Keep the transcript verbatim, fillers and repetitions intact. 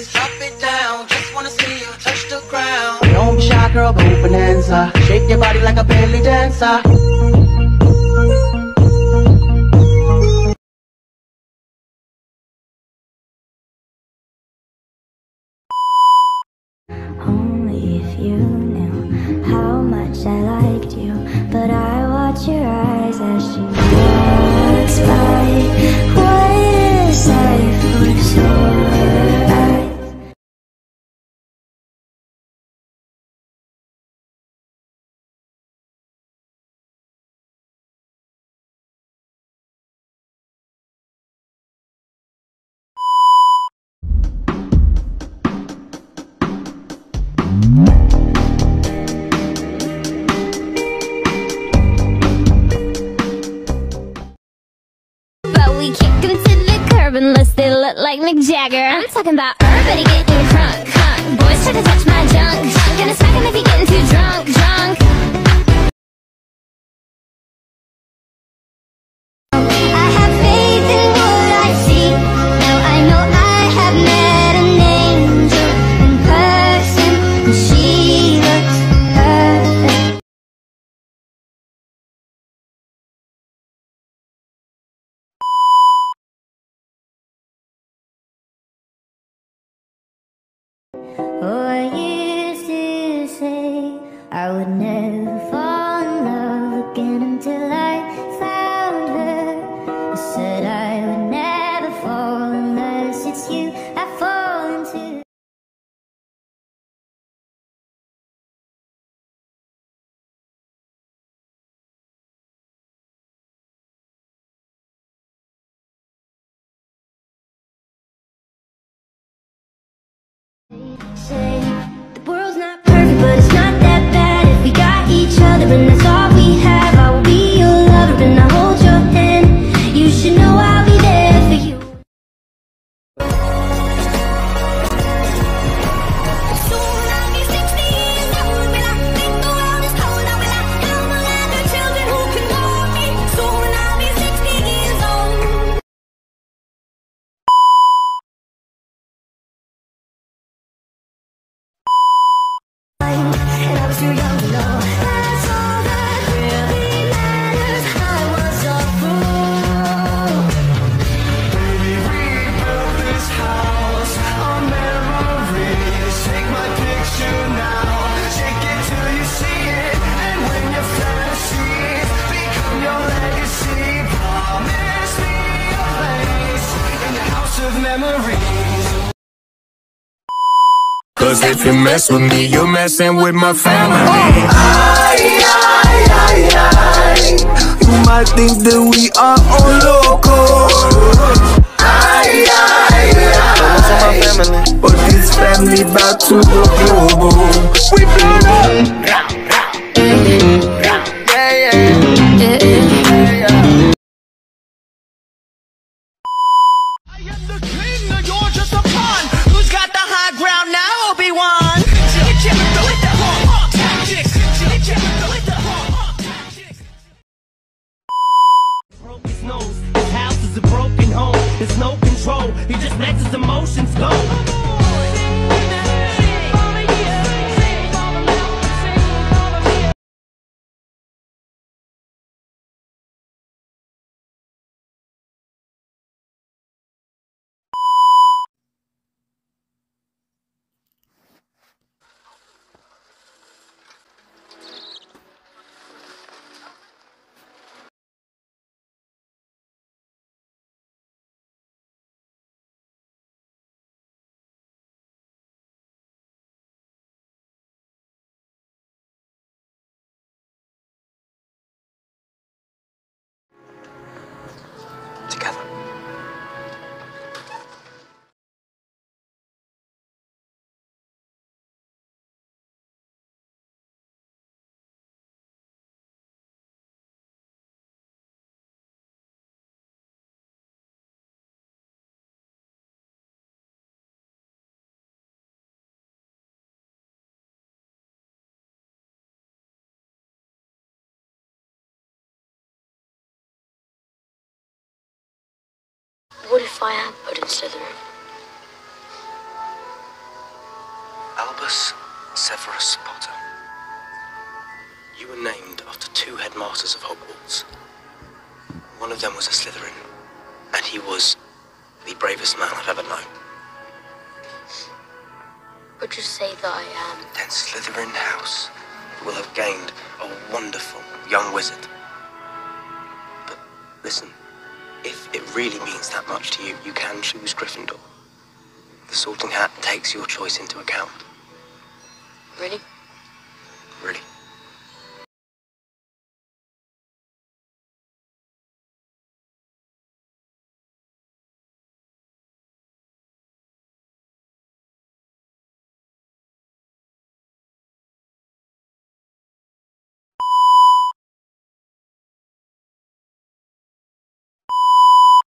please drop it down. Just wanna see you touch the ground. Don't be shy, girl, go bonanza. Shake your body like a belly dancer. Only if you knew how much I liked you, but I watch your eyes as she walks by. What a sight for sore eyes. But we kick them to the curb unless they look like Mick Jagger. I'm talking about everybody getting crunk, crunk. Boys try to touch my junk, junk. Gonna smack him if he getting too drunk, drunk. I have faith in what I see. Now I know I have met an angel in person, and she looks perfect. Oh, I used to say I would never fall in love again until I found her. I said I would never fall unless it's you I fall into. Say the world's not perfect, but it's not that bad if we got each other, and that's all we have. I will be your lover, and I'll hold your hand. You should know I'll be there for you. Soon I'll be sixty years old. Will I think the world is cold? Or will I have a lot of children who can love me? Soon I'll be sixty years old. And I was too young to know. That's all that really matters. I was a fool. Baby, we built this house on memories. Take my picture now, shake it till you see it. And when your fantasies become your legacy, promise me a place in the house of memories. Cause if you mess with me, you're messing with my family. Aye, aye, aye, aye. You might think that we are all loco. Aye, aye, aye. But this family about to go global. We blown up. Yeah, yeah, yeah, yeah. I am the king, and you're just a pawn. Who's got the high ground now? Obi-Wan. Broke his nose. His house is a broken home. There's no control. He just lets his emotions go. Together. What if I am put in Slytherin? Albus Severus Potter. You were named after two headmasters of Hogwarts. One of them was a Slytherin, and he was the bravest man I've ever known. Would you say that I am? Then Slytherin House will have gained a wonderful young wizard. But listen, if it really means that much to you, you can choose Gryffindor. The Sorting Hat takes your choice into account. Really? Really.